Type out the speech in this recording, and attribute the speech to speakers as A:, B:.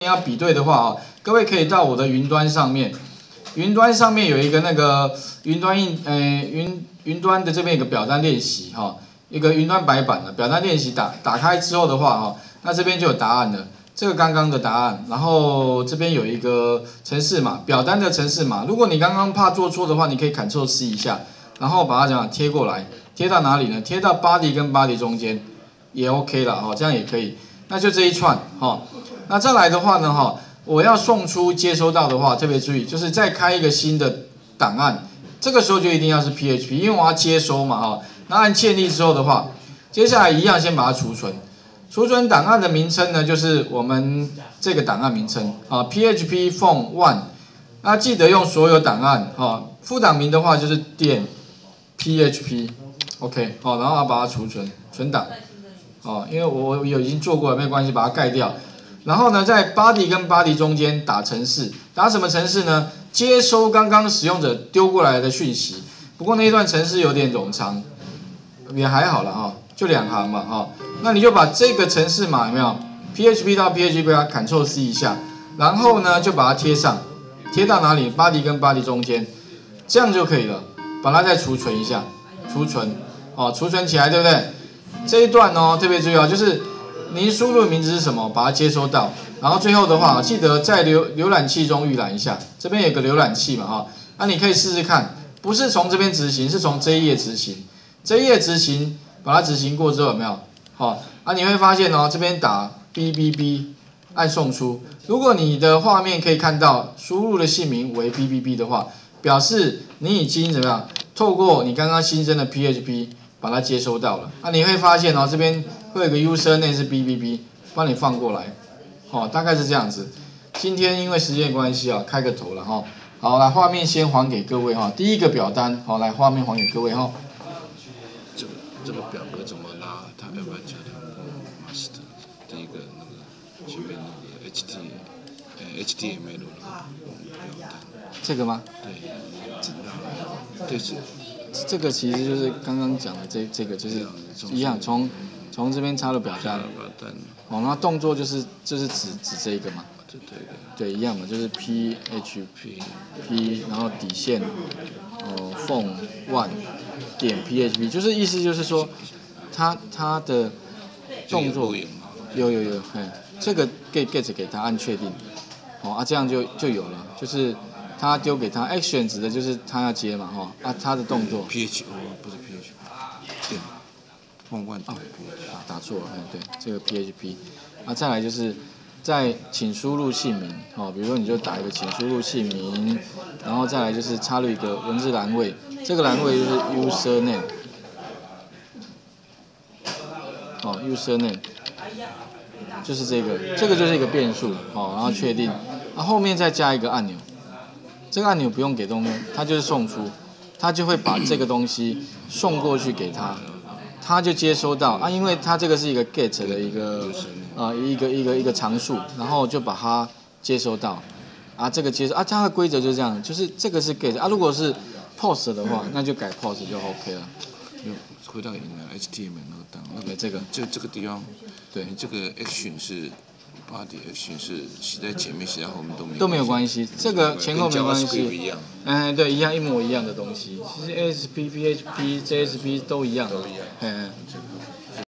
A: 要比对的话啊，各位可以到我的云端上面，云端上面有一个那个云端的这边有个表单练习哈，一个云端白板的表单练习打开之后的话哈，那这边就有答案了。这个刚刚的答案，然后这边有一个程式码，表单的程式码。如果你刚刚怕做错的话，你可以 Ctrl+C 一下，然后把它怎样贴过来，贴到哪里呢？贴到 body 跟 body 中间也 OK 了哈，这样也可以。那就这一串哈。那再来的话呢哈，我要送出接收到的话，特别注意，就是再开一个新的档案，这个时候就一定要是 PHP， 因为我要接收嘛哈。那按建立之后的话，接下来一样先把它储存。储存档案的名称呢，就是我们这个档案名称啊 ，PHP Phone One。那记得用所有档案啊，副档名的话就是点 PHP，OK， 好，然后要把它储存存档，哦，因为我已经做过了，没有关系，把它盖掉。然后呢，在 body 跟 body 中间打程式，打什么程式呢？接收刚刚使用者丢过来的讯息。不过那一段程式有点冗长，也还好了哈。就2行嘛，哈，那你就把这个程式码有没有 PHP 到 PHP 把它 Ctrl+C 一下，然后呢就把它贴上，贴到哪里 ？body 跟 body 中间，这样就可以了。把它再储存一下，储存，哦，储存起来，对不对？这一段哦特别重要，就是您输入的名字是什么，把它接收到，然后最后的话记得在浏览器中预览一下，这边有个浏览器嘛，哈，那你可以试试看，不是从这边执行，是从这一页执行，这一页执行。把它执行过之后有没有？好，你会发现哦，这边打 BBB， 按送出。如果你的画面可以看到输入的姓名为 BBB 的话，表示你已经怎么样？透过你刚刚新增的 PHP 把它接收到了。你会发现哦，这边会有个 username 是 BBB， 帮你放过来。好，大概是这样子。今天因为时间关系啊，开个头了哈。好，来画面先还给各位哈。第一个表单，好，来画面还给各位哈。
B: 这个表格怎么拉？它要不要加上 master？ 第一个那个前面那个 HTML 的表单。
A: 这个吗？
B: 对，是。
A: 这个其实就是刚刚讲的这个就是一样，从这边插入表单。哦，那动作就是指这个嘛。对，一样嘛，就是 PHP， 然后底线phone one。点 PHP 就是意思就是说，它的动作有，这个 get 给它按确定，这样就有了，就是它丢给它 action 指的就是它要接嘛，它的动作。
B: PHP 不是 PHP， 点 phone one
A: 打错了，对，这个 PHP， 再来就是请输入姓名，比如说你就打一个请输入姓名，然后再来就是插入一个文字栏位。这个栏位就是 username， username 就是这个就是一个变数，然后确定，后面再加一个按钮，这个按钮不用给东西，它就是送出，它就会把这个东西送过去给他，他就接收到因为它这个是一个 get 的一个常数，然后就把它接收到，这个接收它的规则就是这样，就是这个是 get 如果是POST 的话，那就改 POST 就 OK 了。
B: 回到你的 HTML 那个档，
A: 这
B: 个地方，
A: 对，
B: 这个 action 是 body action 是写在前面，写在后面
A: 都没有关系，这个前后没关系。
B: 一样。
A: 对，一模一样的东西。其实ASP、PHP、JSP 都一样。
B: 都一样。